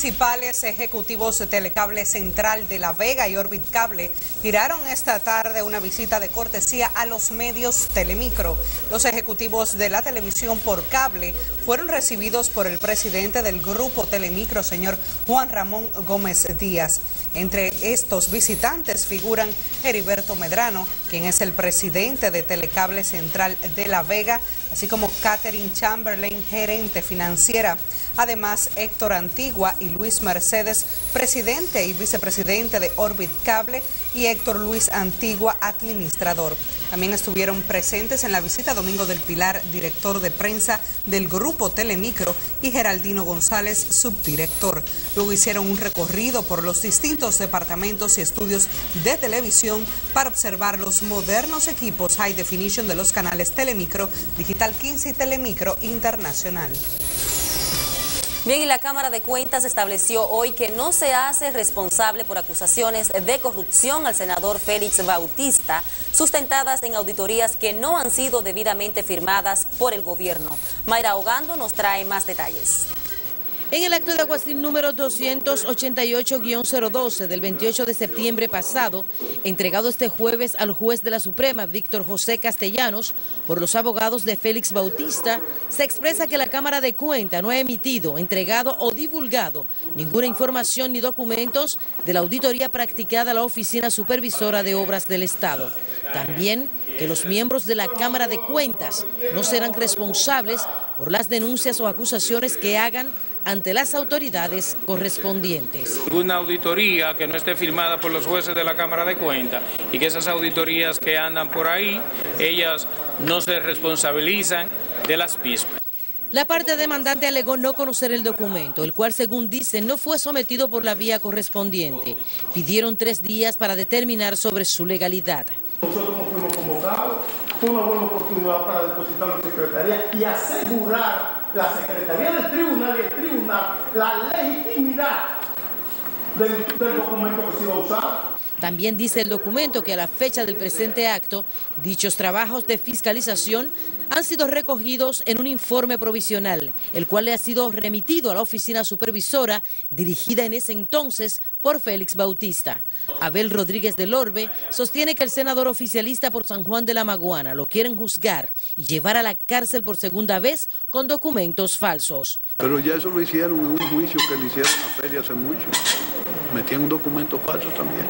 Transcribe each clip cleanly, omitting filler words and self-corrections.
principales ejecutivos de Telecable Central de La Vega y Orbit Cable giraron esta tarde una visita de cortesía a los medios Telemicro. Los ejecutivos de la televisión por cable fueron recibidos por el presidente del grupo Telemicro, señor Juan Ramón Gómez Díaz. Entre estos visitantes figuran Heriberto Medrano, quien es el presidente de Telecable Central de La Vega, así como Catherine Chamberlain, gerente financiera. Además, Héctor Antigua y Luis Mercedes, presidente y vicepresidente de Orbit Cable, y Héctor Luis Antigua, administrador. También estuvieron presentes en la visita Domingo del Pilar, director de prensa del grupo Telemicro, y Geraldino González, subdirector. Luego hicieron un recorrido por los distintos departamentos y estudios de televisión para observar los modernos equipos High Definition de los canales Telemicro, Digital 15 y Telemicro Internacional. Bien, y la Cámara de Cuentas estableció hoy que no se hace responsable por acusaciones de corrupción al senador Félix Bautista, sustentadas en auditorías que no han sido debidamente firmadas por el gobierno. Mayra Ogando nos trae más detalles. En el acto de aguacil número 288-012 del 28 de septiembre pasado, entregado este jueves al juez de la Suprema, Víctor José Castellanos, por los abogados de Félix Bautista, se expresa que la Cámara de Cuentas no ha emitido, entregado o divulgado ninguna información ni documentos de la auditoría practicada a la Oficina Supervisora de Obras del Estado. También que los miembros de la Cámara de Cuentas no serán responsables por las denuncias o acusaciones que hagan ante las autoridades correspondientes. Una auditoría que no esté firmada por los jueces de la Cámara de Cuentas y que esas auditorías que andan por ahí, ellas no se responsabilizan de las mismas. La parte demandante alegó no conocer el documento, el cual, según dicen, no fue sometido por la vía correspondiente. Pidieron 3 días para determinar sobre su legalidad. Nosotros nos fuimos convocados, fue una buena oportunidad para depositarlo en Secretaría y asegurar la Secretaría del Tribunal y el Tribunal la legitimidad del documento que se iba a usar. También dice el documento que a la fecha del presente acto, dichos trabajos de fiscalización han sido recogidos en un informe provisional, el cual le ha sido remitido a la oficina supervisora dirigida en ese entonces por Félix Bautista. Abel Rodríguez del Orbe sostiene que el senador oficialista por San Juan de la Maguana lo quieren juzgar y llevar a la cárcel por segunda vez con documentos falsos. Pero ya eso lo hicieron en un juicio que le hicieron a Félix hace mucho. Metían un documento falso también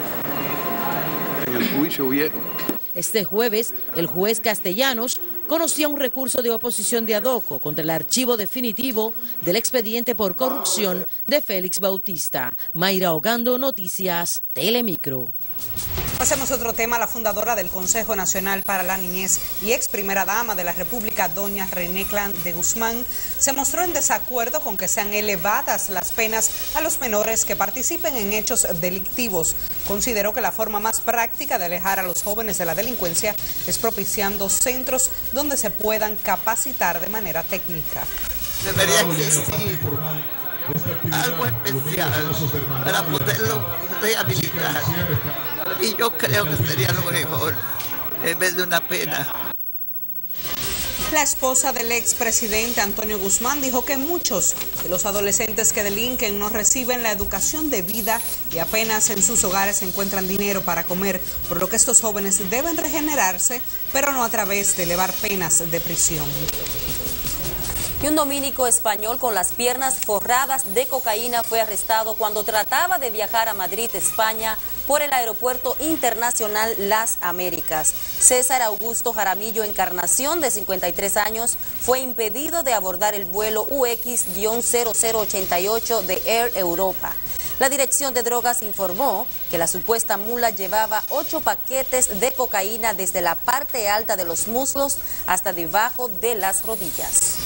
en el juicio viejo. Este jueves, el juez Castellanos conocía un recurso de oposición de Adoco contra el archivo definitivo del expediente por corrupción de Félix Bautista. Mayra Ogando, Noticias Telemicro. Pasemos a otro tema. La fundadora del Consejo Nacional para la Niñez y ex primera dama de la República, doña René Clan de Guzmán, se mostró en desacuerdo con que sean elevadas las penas a los menores que participen en hechos delictivos. Consideró que la forma más práctica de alejar a los jóvenes de la delincuencia es propiciando centros donde se puedan capacitar de manera técnica. Debería existir algo especial para poderlo rehabilitar. Y yo creo que sería lo mejor, en vez de una pena. La esposa del expresidente Antonio Guzmán dijo que muchos de los adolescentes que delinquen no reciben la educación debida y apenas en sus hogares encuentran dinero para comer, por lo que estos jóvenes deben regenerarse, pero no a través de elevar penas de prisión. Y un dominico español con las piernas forradas de cocaína fue arrestado cuando trataba de viajar a Madrid, España, por el Aeropuerto Internacional Las Américas. César Augusto Jaramillo Encarnación, de 53 años, fue impedido de abordar el vuelo UX-0088 de Air Europa. La Dirección de Drogas informó que la supuesta mula llevaba 8 paquetes de cocaína desde la parte alta de los muslos hasta debajo de las rodillas.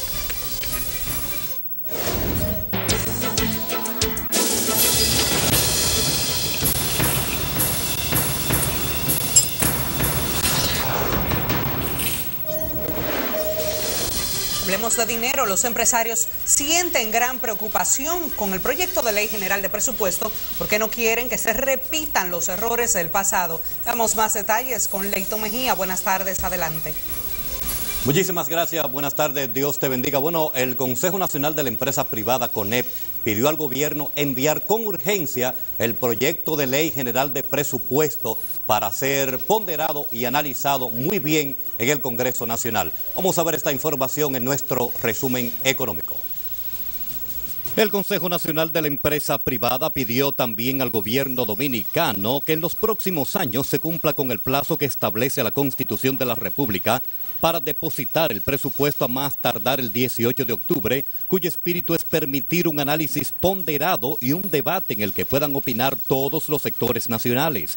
Hablemos de dinero. Los empresarios sienten gran preocupación con el proyecto de ley general de presupuesto porque no quieren que se repitan los errores del pasado. Damos más detalles con Leito Mejía. Buenas tardes, adelante. Muchísimas gracias, buenas tardes, Dios te bendiga. Bueno, el Consejo Nacional de la Empresa Privada, CONEP, pidió al gobierno enviar con urgencia el proyecto de ley general de presupuesto para ser ponderado y analizado muy bien en el Congreso Nacional. Vamos a ver esta información en nuestro resumen económico. El Consejo Nacional de la Empresa Privada pidió también al gobierno dominicano que en los próximos años se cumpla con el plazo que establece la Constitución de la República para depositar el presupuesto a más tardar el 18 de octubre, cuyo espíritu es permitir un análisis ponderado y un debate en el que puedan opinar todos los sectores nacionales.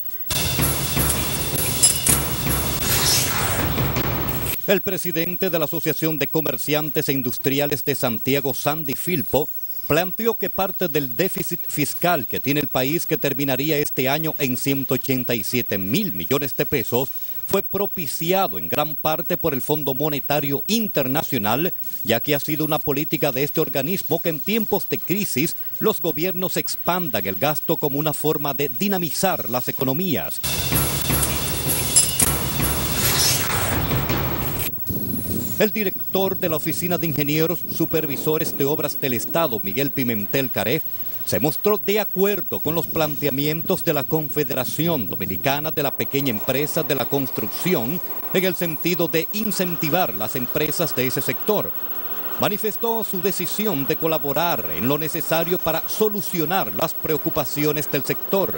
El presidente de la Asociación de Comerciantes e Industriales de Santiago, Sandy Filpo, planteó que parte del déficit fiscal que tiene el país, que terminaría este año en 187.000 millones de pesos, fue propiciado en gran parte por el Fondo Monetario Internacional, ya que ha sido una política de este organismo que en tiempos de crisis los gobiernos expandan el gasto como una forma de dinamizar las economías. El director de la Oficina de Ingenieros Supervisores de Obras del Estado, Miguel Pimentel Caref, se mostró de acuerdo con los planteamientos de la Confederación Dominicana de la Pequeña Empresa de la Construcción en el sentido de incentivar las empresas de ese sector. Manifestó su decisión de colaborar en lo necesario para solucionar las preocupaciones del sector.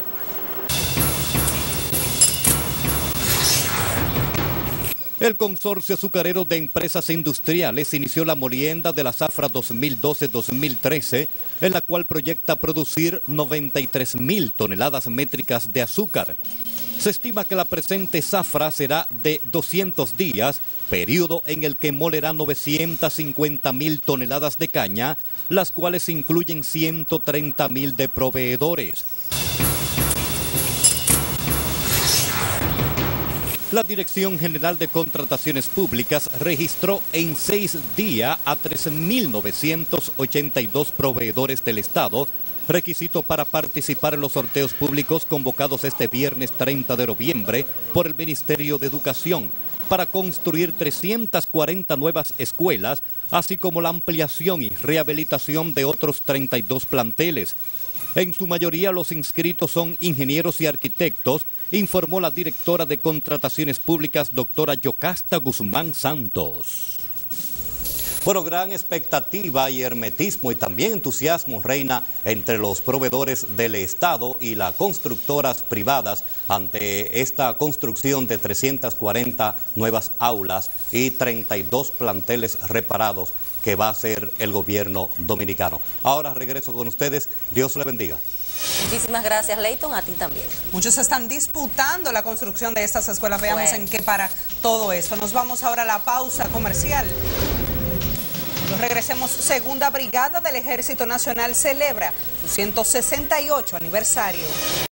El Consorcio Azucarero de Empresas Industriales inició la molienda de la zafra 2012-2013, en la cual proyecta producir 93.000 toneladas métricas de azúcar. Se estima que la presente zafra será de 200 días, periodo en el que molerá 950.000 toneladas de caña, las cuales incluyen 130.000 de proveedores. La Dirección General de Contrataciones Públicas registró en 6 días a 3.982 proveedores del Estado, requisito para participar en los sorteos públicos convocados este viernes 30 de noviembre por el Ministerio de Educación, para construir 340 nuevas escuelas, así como la ampliación y rehabilitación de otros 32 planteles. En su mayoría los inscritos son ingenieros y arquitectos, informó la directora de Contrataciones Públicas, doctora Yocasta Guzmán Santos. Bueno, gran expectativa y hermetismo y también entusiasmo reina entre los proveedores del Estado y las constructoras privadas ante esta construcción de 340 nuevas aulas y 32 planteles reparados que va a hacer el gobierno dominicano. Ahora regreso con ustedes. Dios le bendiga. Muchísimas gracias, Leighton, a ti también. Muchos están disputando la construcción de estas escuelas. Veamos en qué para todo esto. Nos vamos ahora a la pausa comercial. Nos regresemos. Segunda Brigada del Ejército Nacional celebra su 168 aniversario.